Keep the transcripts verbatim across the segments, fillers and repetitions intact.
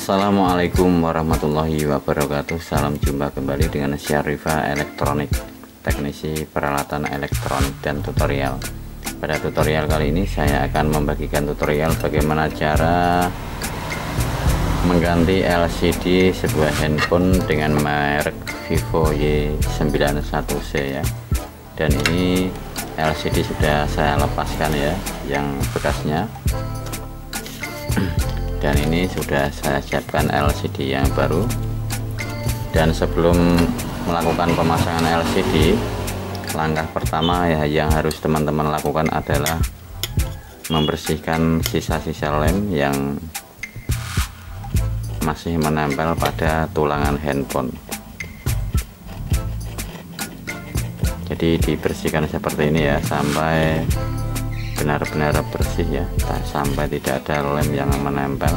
Assalamualaikum warahmatullahi wabarakatuh. Salam jumpa kembali dengan Syarifa Elektronik, teknisi peralatan elektronik dan tutorial. Pada tutorial kali ini saya akan membagikan tutorial bagaimana cara mengganti L C D sebuah handphone dengan merek Vivo Y sembilan satu C ya. Dan ini L C D sudah saya lepaskan ya, yang bekasnya. Dan ini sudah saya siapkan L C D yang baru. Dan sebelum melakukan pemasangan L C D, langkah pertama ya yang harus teman-teman lakukan adalah membersihkan sisa-sisa lem yang masih menempel pada tulangan handphone. Jadi dibersihkan seperti ini ya, sampai benar-benar bersih ya, sampai tidak ada lem yang menempel.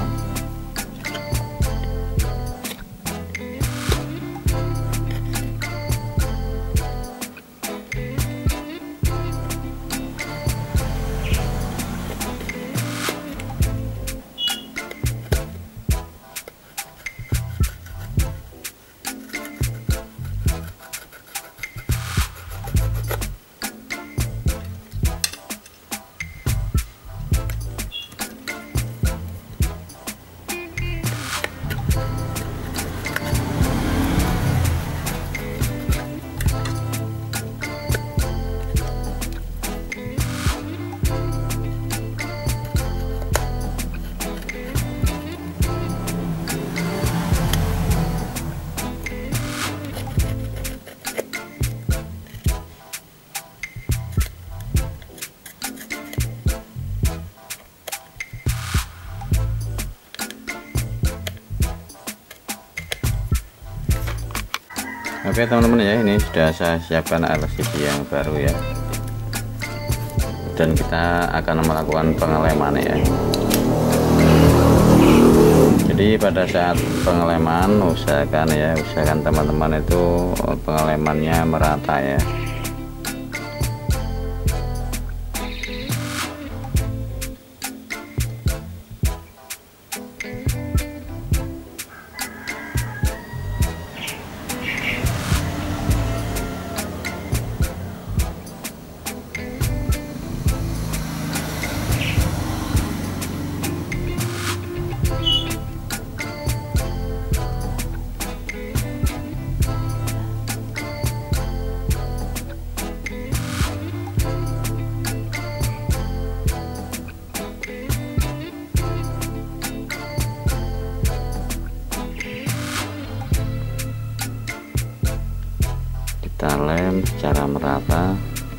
Oke teman-teman ya, ini sudah saya siapkan L C D yang baru ya, dan kita akan melakukan pengeleman ya. Jadi pada saat pengeleman usahakan ya, usahakan teman-teman itu pengelemannya merata ya. Kita lem secara merata,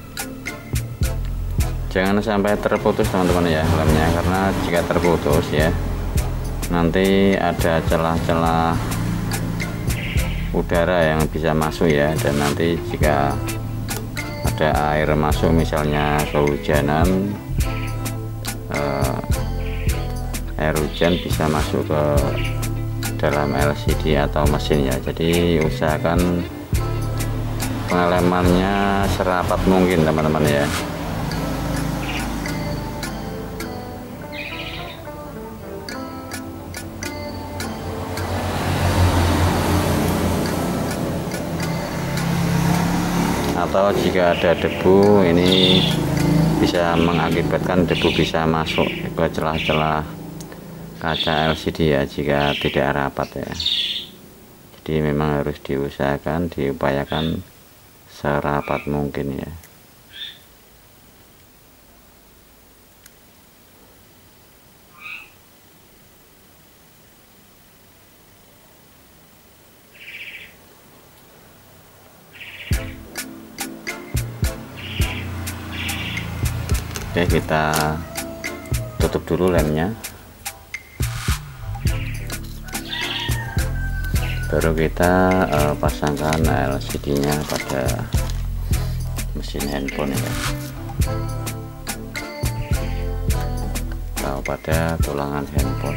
jangan sampai terputus teman-teman ya lemnya, karena jika terputus ya nanti ada celah-celah udara yang bisa masuk ya, dan nanti jika ada air masuk misalnya kehujanan, eh, air hujan bisa masuk ke dalam L C D atau mesin ya. Jadi usahakan pengelemannya serapat mungkin teman-teman ya. Atau jika ada debu, ini bisa mengakibatkan debu bisa masuk ke celah-celah kaca L C D ya jika tidak rapat ya. Jadi memang harus diusahakan, diupayakan serapat mungkin ya. Oke, kita tutup dulu lemnya, baru kita uh, pasangkan L C D nya pada mesin handphone ya, atau pada tulangan handphone.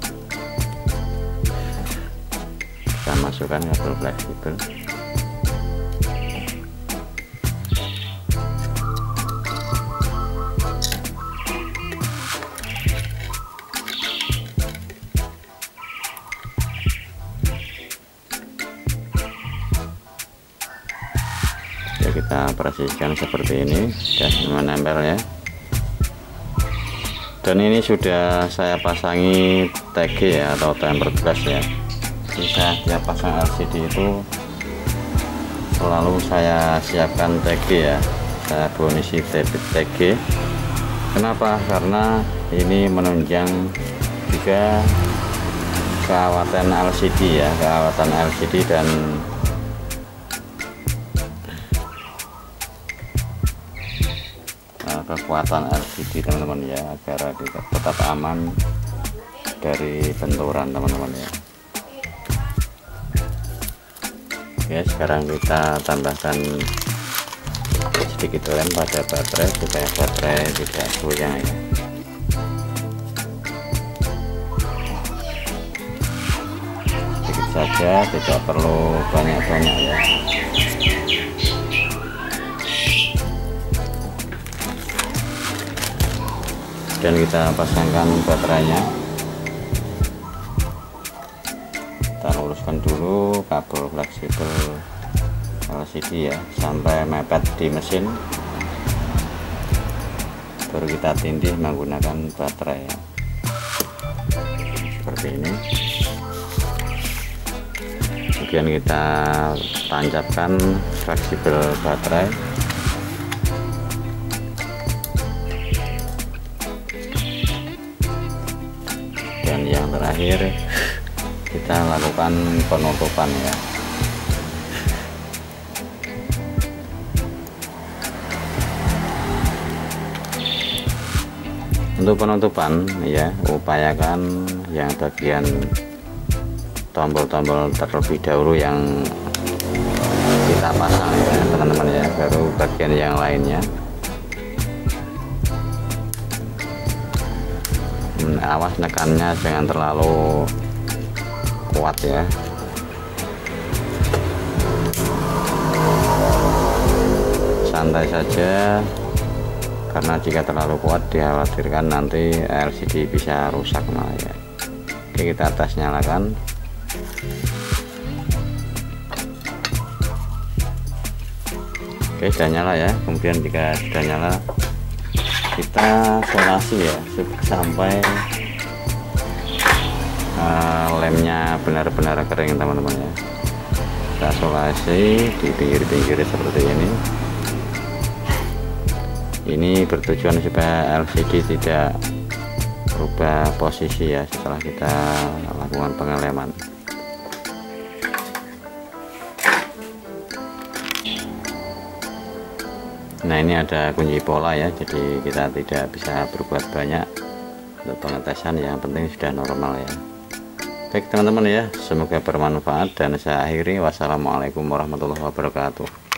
Kita masukkan kabel fleksibel. Jadi kita posisikan seperti ini, sudah menempel ya. Dan ini sudah saya pasangi T G ya, atau tempered glass ya. Jika dia pasang L C D itu selalu saya siapkan T G ya, saya bonisi T G. Kenapa? Karena ini menunjang juga keawatan L C D ya, keawatan L C D dan uh, kekuatan L C D teman-teman ya, agar kita tetap aman dari benturan teman-teman ya. Oke, sekarang kita tambahkan sedikit lem pada baterai supaya baterai tidak goyang ya. Sedikit saja, tidak perlu banyak-banyak ya. Dan kita pasangkan baterainya. Kita luruskan dulu kabel fleksibel L C D ya sampai mepet di mesin, baru kita tindih menggunakan baterai ya. Seperti ini. Kemudian kita tancapkan fleksibel baterai. Dan yang terakhir kita lakukan penutupan ya. Untuk penutupan ya, upayakan yang bagian tombol-tombol terlebih dahulu yang kita pasang ya teman-teman ya, baru bagian yang lainnya. Hmm, awas nekannya jangan terlalu kuat ya. Santai saja, karena jika terlalu kuat dikhawatirkan nanti L C D bisa rusak malah ya. Oke, kita tes nyalakan. Oke, sudah nyala ya. Kemudian jika sudah nyala, kita solasi ya sampai uh, lemnya benar-benar kering teman-teman ya. Kita solasi di pinggir-pinggir seperti ini. Ini bertujuan supaya L C D tidak berubah posisi ya setelah kita lakukan pengeleman. Nah, ini ada kunci pola ya, jadi kita tidak bisa berbuat banyak untuk pengetesan, yang penting sudah normal ya. Baik teman-teman ya, semoga bermanfaat dan saya akhiri. Wassalamualaikum warahmatullahi wabarakatuh.